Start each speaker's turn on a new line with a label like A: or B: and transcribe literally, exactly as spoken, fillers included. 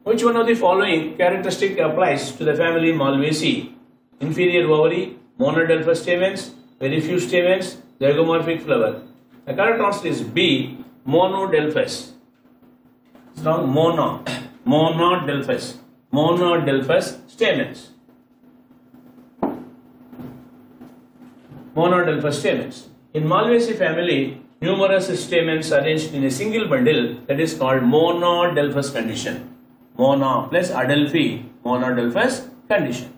A: Which one of the following characteristic applies to the family Malvaceae? Inferior ovary, monodelphous stamens, very few stamens, zygomorphic flower. The correct answer is B, monodelphous. It's now mono, monodelphous, monodelphous stamens. Monodelphous stamens. In Malvaceae family, numerous stamens arranged in a single bundle, that is called monodelphous condition. Mono plus adelphi, monodelphous condition.